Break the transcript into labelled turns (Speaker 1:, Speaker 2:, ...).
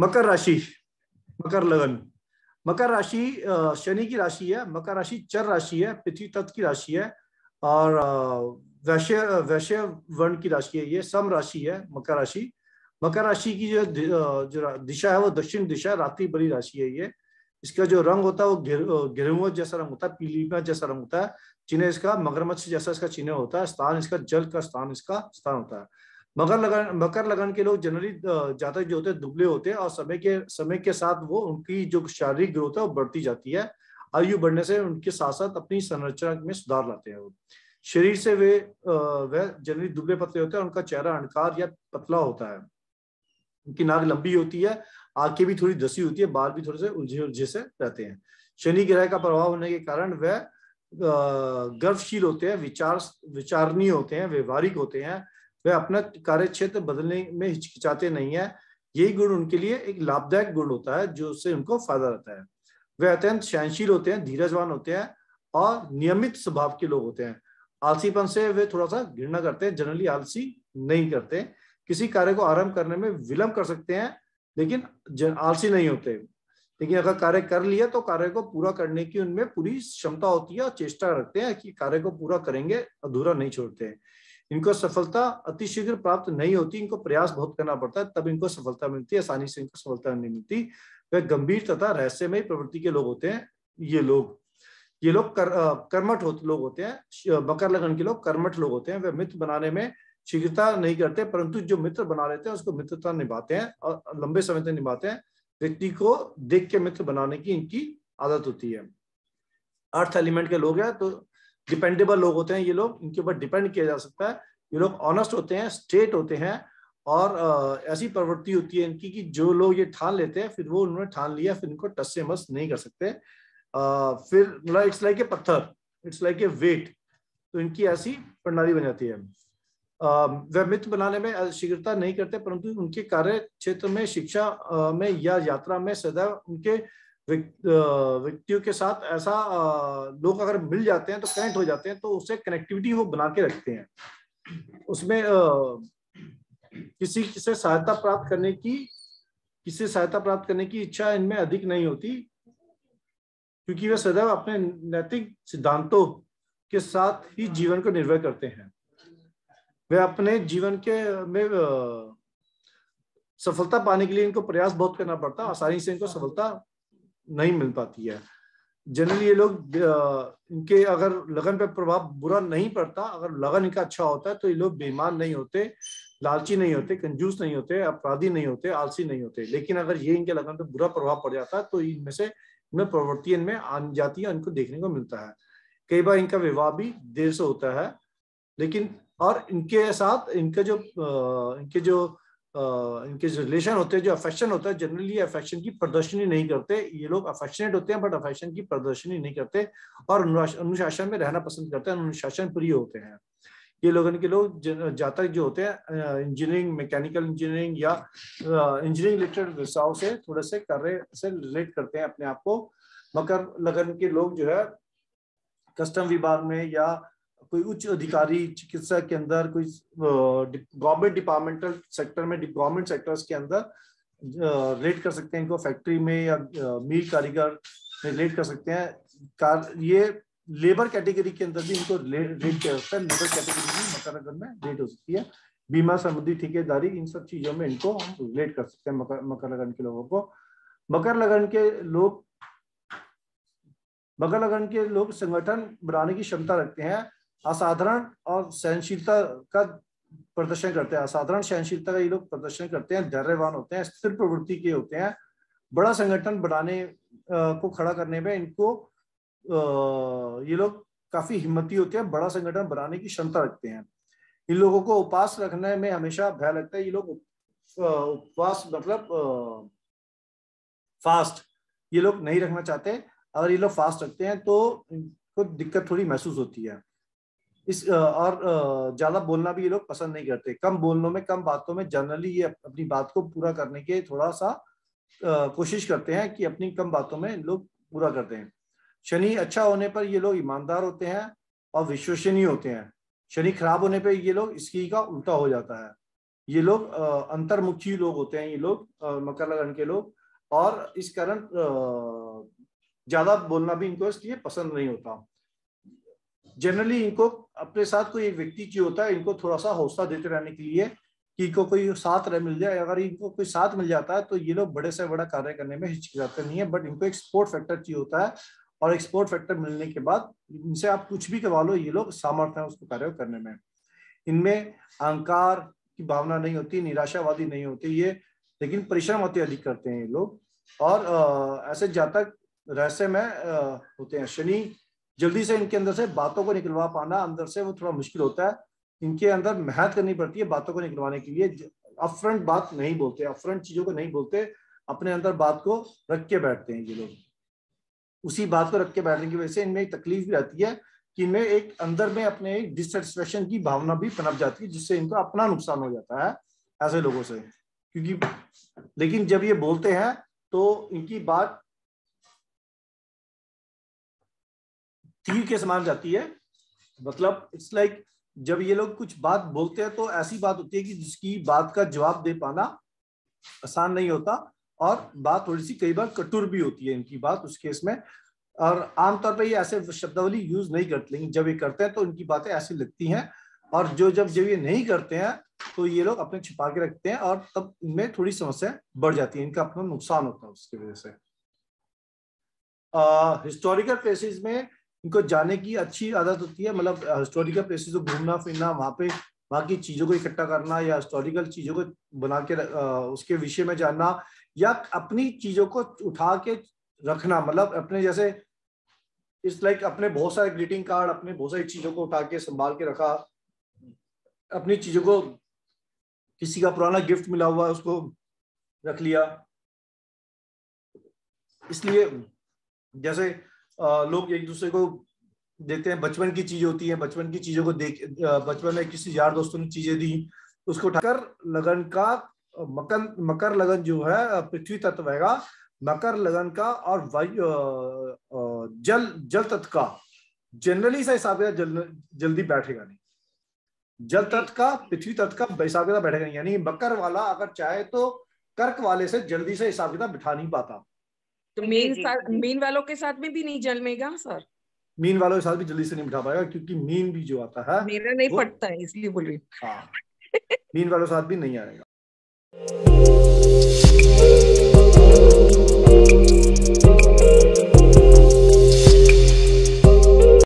Speaker 1: मकर राशि, मकर लगन। मकर राशि शनि की राशि है। मकर राशि चर राशि है, पृथ्वी तत्व की राशि है और वैश्य वैश्य वर्ण की राशि है। ये सम राशि है मकर राशि। मकर राशि की जो दिशा है वो दक्षिण दिशा, रात्रि बड़ी राशि है ये। इसका जो रंग होता है वो गेरुआ जैसा रंग होता है, पीलीमा जैसा रंग होता है। चिन्ह इसका मगरमच्छ जैसा इसका चिन्ह होता है। स्थान इसका जल का स्थान इसका स्थान होता है। मकर लगन के लोग जनरली जातक जो होते हैं दुबले होते हैं और समय के साथ वो उनकी जो शारीरिक ग्रोथ है वो बढ़ती जाती है। आयु बढ़ने से उनके साथ साथ अपनी संरचना में सुधार लाते हैं वो। शरीर से वह जनरली दुबले पतले होते हैं। उनका चेहरा अंडकार या पतला होता है। उनकी नाक लंबी होती है, आंखें भी थोड़ी धसी होती है, बाल भी थोड़े से उलझे उलझे से रहते हैं। शनि ग्रह का प्रभाव होने के कारण वह गर्वशील होते हैं, विचारणीय होते हैं, व्यवहारिक होते हैं। वह अपना कार्य क्षेत्र बदलने में हिचकिचाते नहीं है। यही गुण उनके लिए एक लाभदायक गुण होता है जो उससे उनको फायदा रहता है। वह अत्यंत सहनशील होते हैं, धीरजवान होते हैं और नियमित स्वभाव के लोग होते हैं। आलसीपन से वे थोड़ा सा घृणा करते हैं, जनरली आलसी नहीं करते। किसी कार्य को आरंभ करने में विलंब कर सकते हैं लेकिन आलसी नहीं होते। लेकिन अगर कार्य कर लिया तो कार्य को पूरा करने की उनमें पूरी क्षमता होती है और चेष्टा रखते हैं कि कार्य को पूरा करेंगे, अधूरा नहीं छोड़ते हैं। इनको सफलता अतिशीघ्र प्राप्त नहीं होती, इनको प्रयास बहुत करना पड़ता है तब इनको सफलता मिलती है, आसानी से इनको सफलता नहीं मिलती। वह गंभीर तथा रहस्यमय प्रवृत्ति के लोग होते हैं। ये लोग कर्मठ लोग होते हैं। मकर लगन के लोग कर्मठ लोग होते हैं। वे मित्र बनाने में शीघ्रता नहीं करते, परंतु जो मित्र बना लेते हैं उसको मित्रता निभाते हैं और लंबे समय तक निभाते हैं। व्यक्ति को देख के मित्र बनाने की इनकी आदत होती है। अर्थ एलिमेंट के लोग हैं तो डिपेंडेबल लोग होते हैं ये लोग, इनके ऊपर डिपेंड किया जा सकता है। ये लोग ऑनेस्ट होते हैं, स्ट्रेट होते हैं और ऐसी प्रवृत्ति होती है इनकी कि जो लोग ये ठान लेते हैं फिर वो उन्होंने ठान लिया, फिर इनको टस से मस नहीं कर सकते। फिर इट्स लाइक ए पत्थर, इट्स लाइक ए वेट, तो इनकी ऐसी प्रणाली बन जाती है। वह मित्र बनाने में शीघ्रता नहीं करते, परंतु उनके कार्य क्षेत्र में, शिक्षा में या यात्रा में सदैव उनके व्यक्तियों के साथ ऐसा लोग अगर मिल जाते हैं तो कनेक्ट हो जाते हैं, तो उससे कनेक्टिविटी वो बना के रखते हैं। उसमें किसी से सहायता प्राप्त करने की इच्छा इनमें अधिक नहीं होती, क्योंकि वे सदैव अपने नैतिक सिद्धांतों के साथ ही जीवन को निर्वाह करते हैं। वे अपने जीवन में सफलता पाने के लिए इनको प्रयास बहुत करना पड़ता है, आसानी से इनको सफलता नहीं मिल पाती है। जनरली ये लोग इनके अगर लगन पे प्रभाव बुरा नहीं पड़ता, अगर लगन इनका अच्छा होता है तो ये लोग बेईमान नहीं होते, लालची नहीं होते, कंजूस नहीं होते, अपराधी नहीं होते, आलसी नहीं होते। लेकिन अगर ये इनके लगन पे बुरा प्रभाव पड़ जाता है तो इनमें प्रवृत्ति इनमें आ जाती है, इनको देखने को मिलता है। कई बार इनका विवाह भी देर से होता है, लेकिन और इनके साथ इनके जो रिलेशन होते हैं, जो अफेक्शन होता है, जनरली अफेक्शन की प्रदर्शनी नहीं करते। ये लोग अफेक्शनेट होते हैं बट अफेक्शन की प्रदर्शनी नहीं करते और अनुशासन में रहना पसंद करते हैं, अनुशासन प्रिय होते हैं। ये लोग जातक जो होते हैं इंजीनियरिंग, मैकेनिकल इंजीनियरिंग या इंजीनियरिंग रिलेटेड व्यवसायों से थोड़े से कार्य से रिलेट करते हैं अपने आप को। मकर लगन के लोग जो है कस्टम विभाग में या कोई उच्च अधिकारी, चिकित्सा के अंदर, कोई गवर्नमेंट डिपार्टमेंटल सेक्टर में, गवर्नमेंट सेक्टर्स के अंदर रिलेट कर सकते हैं इनको। फैक्ट्री में या मील कारीगर में रिलेट कर सकते हैं। ये लेबर कैटेगरी के अंदर भी इनको रिलेट किया जाता है। लेबर कैटेगरी भी मकर लगन में रिलेट हो सकती है। बीमा संबंधी, ठेकेदारी, इन सब चीजों में इनको हम रिलेट कर सकते हैं मकर लगन के लोगों को। मकर लगन के लोग संगठन बनाने की क्षमता रखते हैं। असाधारण और सहनशीलता का प्रदर्शन करते हैं। असाधारण सहनशीलता का ये लोग प्रदर्शन करते हैं। धैर्यवान होते हैं, स्थिर प्रवृत्ति के होते हैं। बड़ा संगठन बनाने को खड़ा करने में इनको ये लोग काफी हिम्मती होते हैं, बड़ा संगठन बनाने की क्षमता रखते हैं। इन लोगों को उपवास रखने में हमेशा भय लगता है। ये लोग उपवास मतलब फास्ट ये लोग नहीं रखना चाहते। अगर ये लोग फास्ट रखते हैं तो इनको दिक्कत थोड़ी महसूस होती है। और ज्यादा बोलना भी ये लोग पसंद नहीं करते। कम बोलने में, कम बातों में जनरली ये अपनी बात को पूरा करने के थोड़ा सा कोशिश करते हैं कि अपनी कम बातों में लोग पूरा करते हैं। शनि अच्छा होने पर ये लोग ईमानदार होते हैं और विश्वसनीय होते हैं। शनि खराब होने पर ये लोग इसकी का उल्टा हो जाता है। ये लोग अंतर्मुखी लोग होते हैं, ये लोग मकर लगन के लोग, और इस कारण ज्यादा बोलना भी इनको इसलिए पसंद नहीं होता। जनरली इनको अपने साथ कोई एक व्यक्ति जो होता है, इनको थोड़ा सा हौसला देते रहने के लिए कि इनको कोई साथ रह मिल जाए। अगर इनको कोई साथ मिल जाता है तो ये लोग बड़े से बड़ा कार्य करने में हिचकिचाते नहीं है, बट इनको एक सपोर्ट फैक्टर चाहिए होता है, और एक सपोर्ट फैक्टर मिलने के बाद इनसे आप कुछ भी करवा लो, ये लोग सामर्थ्य है उसको कार्य करने में। इनमें अहंकार की भावना नहीं होती, निराशावादी नहीं होती ये, लेकिन परिश्रम अति अधिक करते हैं ये लोग, और ऐसे जातक रहस्य में होते हैं। शनि जल्दी से इनके अंदर से बातों को निकलवा पाना अंदर से वो थोड़ा मुश्किल होता है, इनके अंदर मेहनत करनी पड़ती है बातों को निकलवाने के लिए। अपफ्रंट बात नहीं बोलते, अपफ्रंट चीजों को नहीं बोलते, अपने अंदर बात को रख के बैठते हैं ये लोग। उसी बात को रख के बैठने की वजह से इनमें एक तकलीफ भी आती है कि इनमें एक अंदर में अपने एक डिससेटिस्फेक्शन की भावना भी पनप जाती है, जिससे इनको अपना नुकसान हो जाता है ऐसे लोगों से। क्योंकि लेकिन जब ये बोलते हैं तो इनकी बात तीर के समान जाती है। मतलब इट्स लाइक जब ये लोग कुछ बात बोलते हैं तो ऐसी बात होती है कि जिसकी बात का जवाब दे पाना आसान नहीं होता, और बात थोड़ी सी कई बार कटुर भी होती है इनकी बात उस केस में। और आमतौर पर ये ऐसे शब्दावली यूज नहीं करते, लेकिन जब ये करते हैं तो इनकी बातें ऐसी लगती हैं, और जब ये नहीं करते हैं तो ये लोग अपने छिपा के रखते हैं, और तब इनमें थोड़ी समस्या बढ़ जाती है, इनका अपना नुकसान होता है उसकी वजह से। हिस्टोरिकल प्लेसेस में इनको जाने की अच्छी आदत होती है, मतलब हिस्टोरिकल प्लेसेस को घूमना फिरना, वहाँ की चीजों को इकट्ठा करना, या हिस्टोरिकल चीजों को बना के उसके विषय में जानना, या अपनी चीजों को उठा के रखना। मतलब अपने जैसे इट्स लाइक अपने बहुत सारे ग्रीटिंग कार्ड, अपने बहुत सारी चीजों को उठा के संभाल के रखा, अपनी चीजों को, किसी का पुराना गिफ्ट मिला हुआ है उसको रख लिया। इसलिए जैसे लोग एक दूसरे को देते हैं, बचपन की चीज होती है, बचपन की चीजों को देख, बचपन में किसी यार दोस्तों ने चीजें दी, उसको उठाकर लगन का मकर लगन जो है पृथ्वी तत्व है, मकर लगन का और वायु जल तत्व का जनरली सा हिसाब जल्दी बैठेगा नहीं। जल तत्व का पृथ्वी तत्व का हिसाब किताब बैठेगा नहीं, यानी मकर वाला अगर चाहे तो कर्क वाले से जल्दी से हिसाब किताब बिठा नहीं पाता।
Speaker 2: तो मीन वालों के साथ में भी नहीं जलमेगा सर?
Speaker 1: मीन वालों के साथ भी जल्दी से नहीं बिठा पाएगा, क्योंकि मीन भी जो आता है
Speaker 2: मेरा नहीं पड़ता है, इसलिए बोल रही हूँ।
Speaker 1: हाँ, मीन वालों के साथ भी नहीं आएगा।